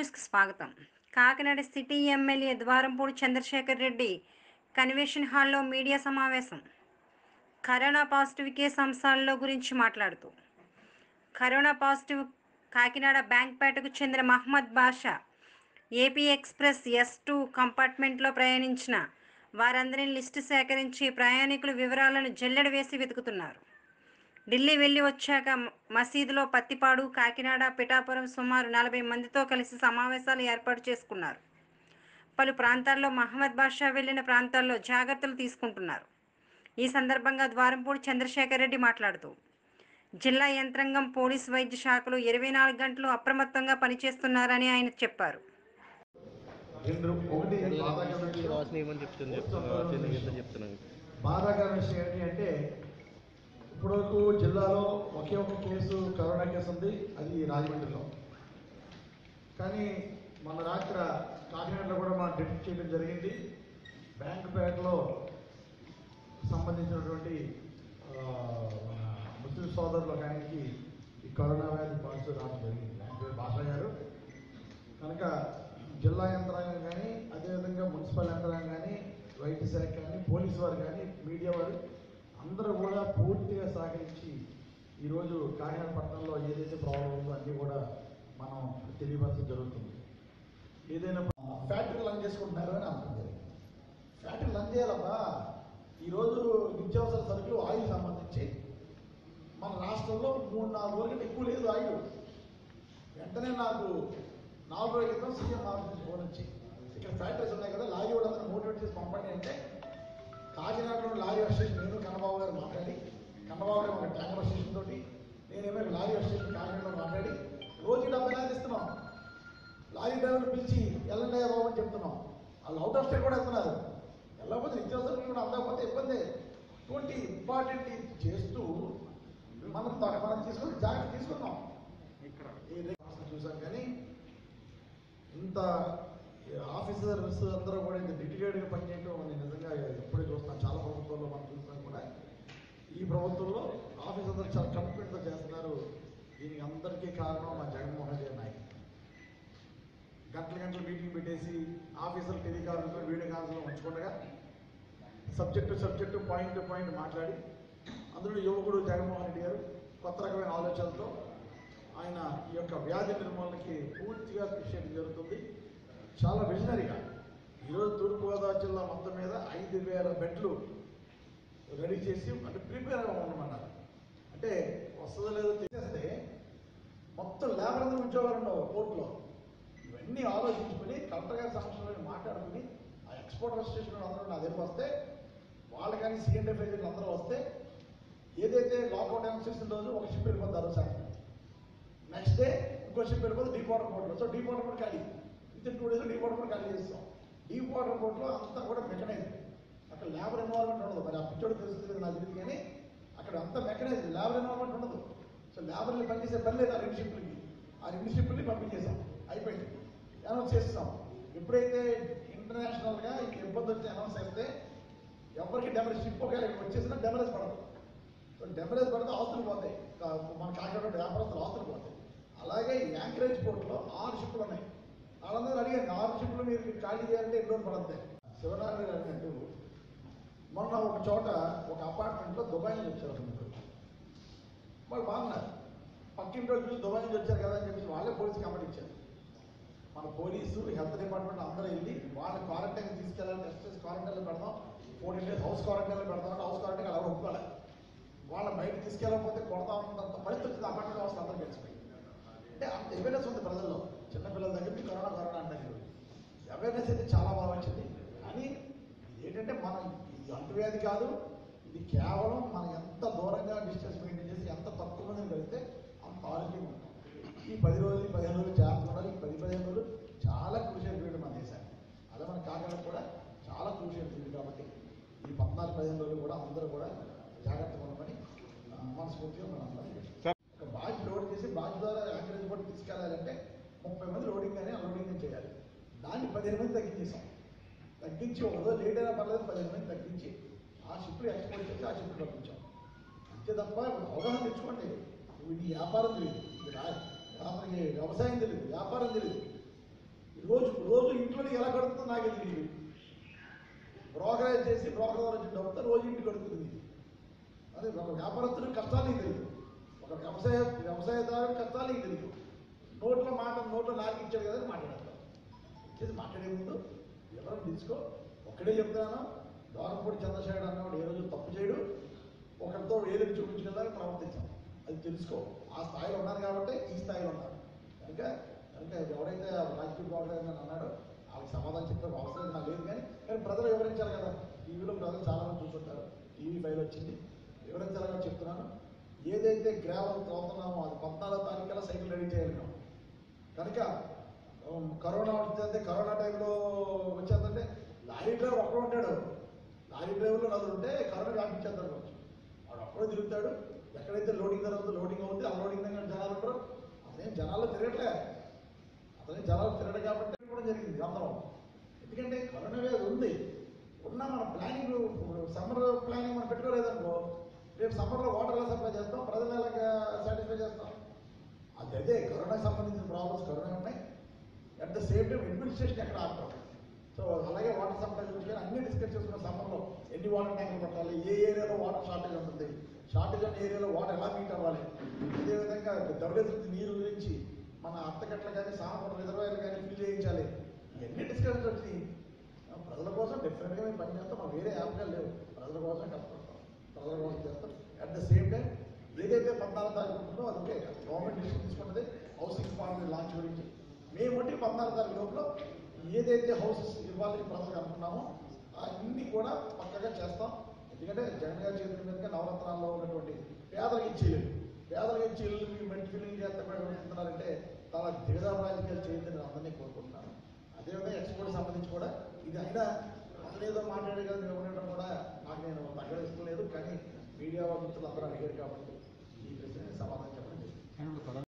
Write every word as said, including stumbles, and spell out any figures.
న్యూస్కి స్వాగతం. Kakinada city MLA Dwarampudi Chandrasekhar Reddy convention హాల్లో మీడియా సమావేశం. కరోనా పాజిటివ్ కేసు అంశాల గురించి మాట్లాడుతూ, కరోనా పాజిటివ్ కాకినాడ బ్యాంక్పేటకు చెందిన Mohammed Basha AP express S two కంపార్ట్మెంట్లో ప్రయాణించిన వారందరినీ లిస్టు సేకరించి ప్రయాణికుల వివరాలను జల్లెడ వేసి వెతుకుతున్నారు. ఢిల్లీ వెళ్ళి వచ్చాక మసీదులో పత్తిపాడు, కాకినాడ, పిఠాపురం సుమారు నలభై మందితో కలిసి సమావేశాలు ఏర్పాటు చేసుకున్నారు. పలు ప్రాంతాల్లో మహమ్మద్ బాషా వెళ్లిన ప్రాంతాల్లో జాగ్రత్తలు తీసుకుంటున్నారు. ఈ సందర్భంగా ద్వారంపూడి చంద్రశేఖర్ రెడ్డి మాట్లాడుతూ, జిల్లా యంత్రాంగం, పోలీసు, వైద్య శాఖలు ఇరవై నాలుగు గంటలు అప్రమత్తంగా పనిచేస్తున్నారని ఆయన చెప్పారు. బాధాకరమైన విషయం ఏంటి అంటే, ఇప్పటివరకు జిల్లాలో ఒకే ఒక కేసు కరోనా కేసు ఉంది, అది రాజమండ్రిలో. కానీ మన రాత్రి కాకినాడలో కూడా మనం డిటెక్ట్ చేయడం జరిగింది. బ్యాంక్పేటలో సంబంధించినటువంటి ముస్లిం సోదరులు ఒక ఆయనకి ఈ కరోనా వ్యాధి పాజిటివ్ రావడం జరిగింది. ఆయన పేరు బాషా గారు. కనుక జిల్లా యంత్రాంగం కానీ, అదేవిధంగా మున్సిపల్ యంత్రాంగం కానీ, వైద్య శాఖ కానీ, పోలీసు వారు కానీ, మీడియా వారు అందరూ కూడా పూర్తిగా సహకరించి ఈరోజు కాకినాడ పట్టణంలో ఏదైతే ప్రాబ్లం ఉందో అన్నీ కూడా మనం తెలియపరచడం జరుగుతుంది. ఏదైనా ఫ్యాక్టరీ లంచ్ చేసుకుంటున్నారు అని అంటుంది. ఫ్యాక్టరీ లంచ్ చేయాలబ్బా. ఈరోజు నిత్యావసర సరుకులు ఆయిల్ సంబంధించి మన రాష్ట్రంలో మూడు నాలుగు రోజులు ఎక్కువ లేదు ఆయిల్. వెంటనే నాకు నాలుగు రోజుల క్రితం సీఎం ఆఫీస్ నుంచి ఫోన్ వచ్చి, ఇక్కడ ఫ్యాక్టరీస్ ఉన్నాయి కదా, లారీ వాళ్ళందరూ మోటివేట్ చేసి పంపండి అంటే, కాకినాడలో లారీ అసోసియేషన్ నేను కన్నబాబు గారు మాట్లాడి, కన్నబాబు గారు ఒక ట్యాంకర్ అసోసియేషన్ తోటి నేనేమో లారీ అసోసియేషన్ కాకినాడలో మాట్లాడి రోజు డెబ్బై నాలుగు ఇస్తున్నాం. లారీ డ్రైవర్లు పిలిచి ఎల్లండి బాబు అని చెప్తున్నాం. వాళ్ళు అవుట్ ఆఫ్ స్టేట్ కూడా వెళ్తున్నారు. వెళ్ళకపోతే నిత్యావసరం కూడా అందకపోతే ఇబ్బంది. ఇటువంటి ఇంపార్టెంట్ చేస్తూ మనం మనం తీసుకుని జాగ్రత్త తీసుకున్నాం. ఇక్కడ చూసాం కానీ ఇంత ఆఫీసర్స్ అందరూ కూడా ఇంత డెడికేట్గా పనిచేయడం నేను నిజంగా ఎప్పుడే చూస్తాను. చాలా ప్రభుత్వాల్లో మనం చూస్తాం కూడా. ఈ ప్రభుత్వంలో ఆఫీసర్లు చాలా కమిట్మెంట్తో చేస్తున్నారు. దీనికి అందరికీ కారణం మా జగన్మోహన్ రెడ్డి నాయక్. గంటల గంటలు మీటింగ్ పెట్టేసి ఆఫీసర్లు టెలికాన్ఫరెన్స్, వీడియో కాన్ఫరెన్స్ ఉంచకుండా subject subject point to point మాట్లాడి, అందులో యువకుడు జగన్మోహన్ రెడ్డి గారు కొత్త రకమైన ఆలోచనలతో ఆయన ఈ యొక్క వ్యాధి నిర్మూలనకి పూర్తిగా కృషి చేయడం జరుగుతుంది. చాలా విజనరీగా ఈరోజు తూర్పుగోదావరి జిల్లా మొత్తం మీద ఐదు వేల బెడ్లు రెడీ చేసి అంటే ప్రిపేర్గా ఉండమన్నారు. అంటే వస్తుందో లేదో తెలిస్తే మొత్తం లేబర్ అందరూ ఉద్యోగాలు ఉండవు కోర్టులో. ఇవన్నీ ఆలోచించుకుని కలెక్టర్ గారి సమక్షంలో మాట్లాడుకుని ఆ ఎక్స్పోర్ట్ అసోసియేషన్ అందరూ నా దగ్గర వస్తే, వాళ్ళు కానీ సిఎండ్ఎఫ్ ఏజెంట్లు అందరూ వస్తే, ఏదైతే లాకౌట్ అనౌన్స్ చేసిన రోజు ఒక షిప్ వెళ్ళిపోతారు సార్, నెక్స్ట్ డే ఇంకో షిప్ వెళ్ళిపోతే డీప్ వాటర్ పోర్ట్లో. సో డీప్ వాటర్ పోర్ట్ ఖాళీ, within two days deep water port ఖాళీ చేస్తాం. డీప్ వాటర్ పోర్ట్లో అంతా కూడా మెకనైజ్డ్, అక్కడ లేబర్ ఎన్వాల్వ్మెంట్ ఉండదు. మరి ఆ పిచ్చోడు తెలుస్తుంది నాకు తెలియదు, కానీ అక్కడ అంతా మెకనైజ్డ్, లేబర్ ఎన్వాల్వ్మెంట్ ఉండదు. సో లేబర్ని పనిచేసే పని లేదు ఆ రెండు షిప్లకి. ఆ రెండు షిప్లని పంపించేసాం, అయిపోయింది, అనౌన్స్ చేస్తాం. ఎప్పుడైతే ఇంటర్నేషనల్గా ఇక్కడ ఇబ్బంది వచ్చి అనౌన్స్ చేస్తే ఎవరికి డెమరేజ్ షిప్ ఒకవేళ వచ్చేసినా డెమరేజ్ పడదు. సో డెమరేజ్ పడితే ఆస్తులు పోతాయి, మన కాకినాడ వ్యాపారస్తులు ఆస్తులు పోతాయి. అలాగే యాంకరేజ్ పోర్ట్లో ఆరు షిప్లు ఉన్నాయి. వాళ్ళందరూ అడిగాను, ఆరు షిప్లు మీరు ఖాళీ చేయాలంటే ఎన్ని రోజులు పడతాయి. శివనారాయణ గారు అన్నట్టు మొన్న ఒక చోట ఒక అపార్ట్మెంట్లో దుబాయ్ నుంచి వచ్చారు ఒక ముగ్గురు. వాళ్ళు బాగున్నారు, పక్కింటి రోజు చూసి దుబాయ్ నుంచి వచ్చారు కదా అని చెప్పి వాళ్ళే పోలీసుకి కంప్లైంట్ ఇచ్చారు. మన పోలీసు, హెల్త్ డిపార్ట్మెంట్ అందరూ వెళ్ళి వాళ్ళ క్వారంటైన్ తీసుకెళ్ళాలి, టెస్ట్ చేసి క్వారంటైన్లో పెడదాం, ఫోర్టీన్ డేస్ హౌస్ క్వారంటైన్లో పెడదాం అంటే హౌస్ క్వారంటైన్ అలా ఒప్పుకోవాలి. వాళ్ళ బయట తీసుకెళ్ళకపోతే కొడతా ఉన్నంత పరిస్థితి అపార్ట్మెంట్ వ్యవస్థ అందరూ గడిచిపోయింది. అంటే అంత అవేర్నెస్ ఉంది ప్రజల్లో. చిన్నపిల్లల దగ్గర నుంచి కరోనా కరోనా అంటారు. అవేర్నెస్ అయితే చాలా బాగా వచ్చింది. కానీ ఏంటంటే మనం ఇది అంటువ్యాధి కాదు, ఇది కేవలం మనం ఎంత దూరంగా డిస్టెన్స్ మెయింటైన్ చేసి ఎంత తక్కువ మందిని కలిస్తే అంత ఆరోగ్యంగా ఉంటాం. ఈ పది రోజులు పదిహేను రోజులు జాగ్రత్త ఉండాలి. ఈ పది పదిహేను రోజులు చాలా క్రూషియల్ పీరియడ్ మన దేశానికి. అదే మన కాకినాడ కూడా చాలా క్రూషియల్ పీరియడ్. కాబట్టి ఈ పద్నాలుగు పదిహేను రోజులు కూడా అందరూ కూడా జాగ్రత్తగా ఉండమని మనస్ఫూర్తిగా మనం అందరం ఒక బాజ్ లోడ్ చేసి బాజ్ ద్వారా యాంకరేజ్ కూడా తీసుకెళ్ళాలంటే ముప్పై మంది లోడింగ్ కానీ అన్లోడింగ్ చేయాలి. దాన్ని పదిహేను మంది తగ్గించేసాం. తగ్గించి ఒక రోజు లేట్ అయినా పర్లేదు, పదిహేను మంది తగ్గించి ఆ షిప్లు ఎక్స్పోర్ట్ చేసి ఆ షిప్లు పంపించాం. అంతే తప్ప అవగాహన తెచ్చుకోండి. ఇది వ్యాపారం తెలియదు, ఇది మనకి వ్యవసాయం తెలియదు, వ్యాపారం తెలియదు. రోజు రోజు ఇంట్లో ఎలా గడుపుతుందో నాకు తెలియదు. బ్రోకరేజ్ చేసి బ్రోకర్ ద్వారా వచ్చిన డబ్బుతో రోజు ఇంటికి గడుపుతుంది. అదే ఒక వ్యాపారస్తుడికి కష్టాలు నీకు తెలియదు, ఒక వ్యవసాయ వ్యవసాయదారుడి కష్టాలు నీకు తెలియదు. నోట్లో మాట నోట్లో నాలుగు ఇచ్చాడు కదా మాట్లాడతాం. ఇచ్చేది మాట్లాడే ముందు ఎవరు తీసుకో. ఒక్కడే చెప్తాను, దోరంపూడి చంద్రశేఖర్ అన్నవాడు ఏ రోజు తప్పు చేయడు, ఒకరితో ఏదైనా చూపించుకుందా ప్రవర్తించాం. అది తెలుసుకో. ఆ స్థాయిలో ఉన్నాను కాబట్టి ఈ స్థాయిలో ఉన్నాను కనుక కనుక ఎవరైతే రాజకీయ బాగుంటుందని అన్నాడో వాళ్ళకి సమాధానం చెప్పే అవసరం నాకు లేదు. కానీ కానీ ప్రజలు వివరించాలి కదా. టీవీలో ప్రజలు చాలామంది చూస్తుంటారు, టీవీ ఫైల్ వచ్చింది వివరించాలని చెప్తున్నాను. ఏదైతే గ్రామం తోలుతున్నామో అది పద్నాలుగో తారీఖు కల్లా సైకిల్ రెడీ చేయగలిగాం. కనుక కరోనా వచ్చిందంటే కరోనా టైంలో వచ్చేదంటే లారీ డ్రైవర్ ఒక్కడు ఉంటాడు, లారీ డ్రైవర్లో నలుగురు ఉంటే కరోనా వ్యాపించేద్దాం కావచ్చు. వాడు ఒక్కడో తిరుగుతాడు, ఎక్కడైతే లోడింగ్ జరుగుతుందో లోడింగ్ అవుతుంది, ఆ లోడింగ్ దగ్గర జనాలు ఉంటారు. అదేం జనాల్లో తిరగట్లే, అతనే జనాలు తిరగడం కాబట్టి కూడా జరిగింది అందరం. ఎందుకంటే కరోనా వ్యాధి ఉంది ఉన్నా మన ప్లానింగ్ సమ్మర్ ప్లానింగ్ మనం పెట్టుకోలేదనుకో, రేపు సమ్మర్లో వాటర్ ఎలా సప్లై చేస్తాం, ప్రజలు ఎలాగా సాటిస్ఫై చేస్తాం. అది అదే కరోనాకి సంబంధించిన ప్రాబ్లమ్స్ కరోనా ఉన్నాయి. At the same time administration ఎక్కడ ఆడతాం. సో అలాగే వాటర్ సప్లై గురించి కానీ అన్ని డిస్కస్ చేసుకున్న సమ్మర్లో ఎన్ని వాటర్ ట్యాంకులు పెట్టాలి, ఏ ఏరియాలో వాటర్ షార్టేజ్ ఉంటుంది, షార్టేజ్ ఉన్న ఏరియాలో వాటర్ ఎలా మీట్ అవ్వాలి, అదేవిధంగా దౌర్జన్య నీరు గురించి మన అత్తకట్లు కానీ సామర్థ్యం రిజర్వాయర్లు కానీ ఫిల్ చేయించాలి. ఇవన్నీ డిస్కషన్స్ వచ్చి ప్రజల కోసం డెఫినెట్గా మేము పని చేస్తాం. వేరే యాప్గా లేవు, ప్రజల కోసం కష్టపడతాం, ప్రజల కోసం చేస్తాం. అట్ ద సేమ్ టైం ఏదైతే పద్నాలుగు తారీఖు ఉంటుందో అది ఓకే, గవర్నమెంట్ డిసిషన్ తీసుకున్నది హౌసింగ్ పాలసీ లాంచ్ గురించి. మేము బట్టి పద్నాలుగు తారీఖు లోపల ఏదైతే హౌసెస్ ఇవ్వాలని ప్రజలకు అనుకున్నామో అన్నీ కూడా పక్కగా చేస్తాం. ఎందుకంటే జగన్ గారి చేతుల మీదుగా నవరత్నాల్లో ఉన్నటువంటి పేదలకు ఇచ్చేయలేదు, పేదలకు ఇచ్చి ఇల్లు మెంట్ ఫిల్లింగ్ చేస్తే పెడుతున్నారంటే చాలా దిగజారు రాజకీయాలు చేయాలని నేను అందరినీ కోరుకుంటున్నాను. అదేవిధంగా ఎక్స్పోర్ట్ సంబంధించి కూడా ఇది అయినా అతనేదో మాట్లాడే కదా నేను ఉండడం కూడా నాకు నేను తగ్గడం ఇష్టం లేదు. కానీ మీడియా మిత్రులు అందరూ అడిగారు కాబట్టి ఈ ప్రశ్న సమాధానం